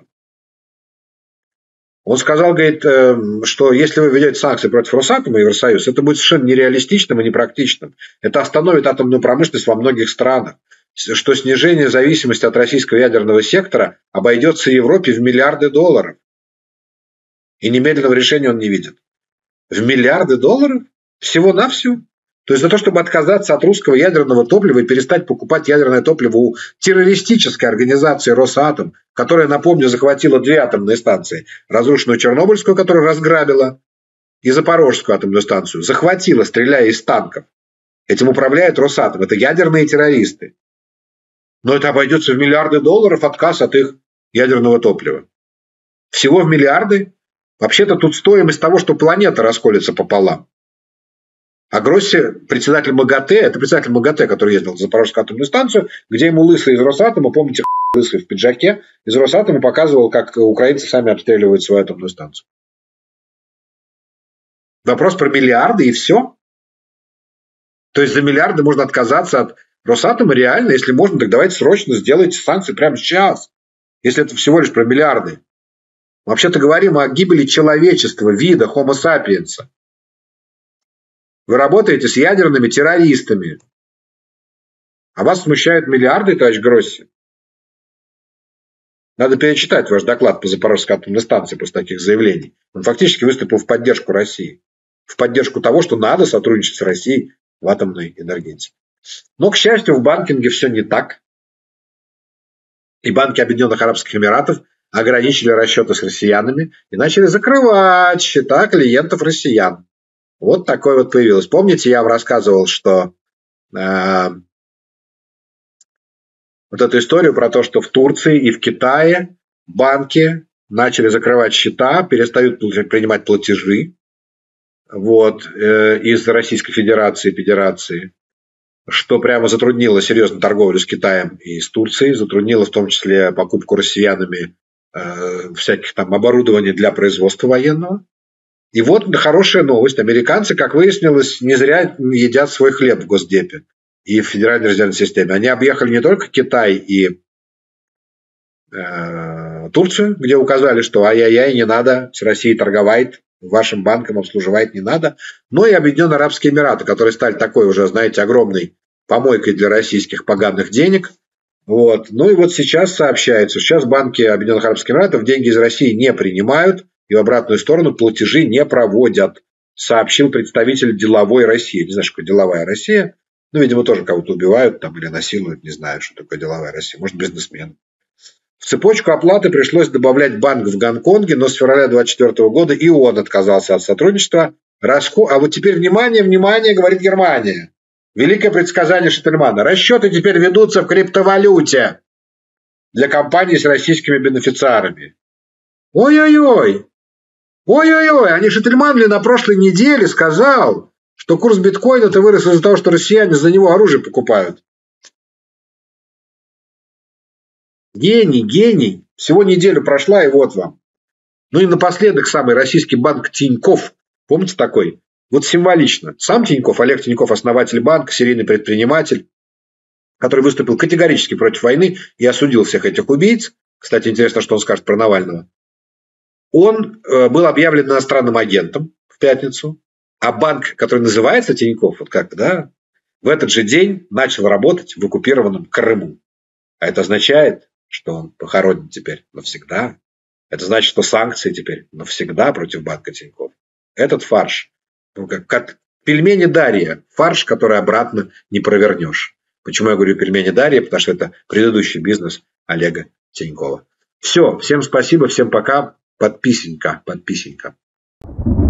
Он сказал, говорит, что если вы введете санкции против Росатома, Евросоюз, это будет совершенно нереалистичным и непрактичным. Это остановит атомную промышленность во многих странах. Что снижение зависимости от российского ядерного сектора обойдется Европе в миллиарды долларов. И немедленного решения он не видит. В миллиарды долларов? Всего-навсего? То есть за то, чтобы отказаться от русского ядерного топлива и перестать покупать ядерное топливо у террористической организации Росатом, которая, напомню, захватила 2 атомные станции. Разрушенную Чернобыльскую, которую разграбила, и Запорожскую атомную станцию. Захватила, стреляя из танков. Этим управляет Росатом. Это ядерные террористы. Но это обойдется в миллиарды долларов отказ от их ядерного топлива. Всего в миллиарды? Вообще-то тут стоимость того, что планета расколется пополам. А Гросси, председатель МАГАТЭ, это председатель МАГАТЭ, который ездил на Запорожскую атомную станцию, где ему лысый из Росатома, помните, лысый в пиджаке, из Росатома показывал, как украинцы сами обстреливают свою атомную станцию. Вопрос про миллиарды и все. То есть за миллиарды можно отказаться от Росатома реально, если можно, так давайте срочно сделайте санкции прямо сейчас, если это всего лишь про миллиарды. Вообще-то говорим о гибели человечества, вида, Homo sapiens. Вы работаете с ядерными террористами. А вас смущают миллиарды, товарищ Гросси? Надо перечитать ваш доклад по Запорожской атомной станции после таких заявлений. Он фактически выступил в поддержку России. В поддержку того, что надо сотрудничать с Россией в атомной энергетике. Но, к счастью, в банкинге все не так. И банки Объединенных Арабских Эмиратов ограничили расчеты с россиянами и начали закрывать счета клиентов россиян. Вот такое вот появилось. Помните, я вам рассказывал, что вот эту историю про то, что в Турции и в Китае банки начали закрывать счета, перестают принимать платежи из Российской Федерации, что прямо затруднило серьезно торговлю с Китаем и с Турцией, затруднило в том числе покупку россиянами всяких там оборудований для производства военного. И вот хорошая новость. Американцы, как выяснилось, не зря едят свой хлеб в Госдепе и в Федеральной резервной системе. Они объехали не только Китай и Турцию, где указали, что ай-яй-яй, не надо с Россией торговать, вашим банкам обслуживать не надо, но и Объединенные Арабские Эмираты, которые стали такой уже, знаете, огромной помойкой для российских поганых денег. Ну и вот сейчас сообщается, сейчас банки Объединенных Арабских Эмиратов деньги из России не принимают и в обратную сторону платежи не проводят, сообщил представитель деловой России. Не знаю, что такое деловая Россия. Видимо, тоже кого-то убивают там или насилуют, не знаю, что такое деловая Россия. Может, бизнесмен. В цепочку оплаты пришлось добавлять банк в Гонконге, но с февраля 2024 года и он отказался от сотрудничества. А вот теперь внимание, внимание, говорит Германия. Великое предсказание Шетельмана. Расчеты теперь ведутся в криптовалюте для компаний с российскими бенефициарами. Ой-ой-ой. Ой-ой-ой, а не Шетельман ли на прошлой неделе сказал, что курс биткоина-то вырос из-за того, что россияне за него оружие покупают? Гений, гений. Всего неделю прошла, и вот вам. И напоследок самый российский банк Тинькофф. Помните такой? Вот символично. Сам Тинькофф, Олег Тинькофф, основатель банка, серийный предприниматель, который выступил категорически против войны и осудил всех этих убийц. Кстати, интересно, что он скажет про Навального. Он был объявлен иностранным агентом в пятницу, а банк, который называется Тинькофф, в этот же день начал работать в оккупированном Крыму. А это означает, что он похоронен теперь навсегда. Это значит, что санкции теперь навсегда против банка Тинькофф. Этот фарш, как пельмени Дарья, фарш, который обратно не провернешь. Почему я говорю пельмени Дарья? Потому что это предыдущий бизнес Олега Тинькова. Все, всем спасибо, всем пока. Подписенька.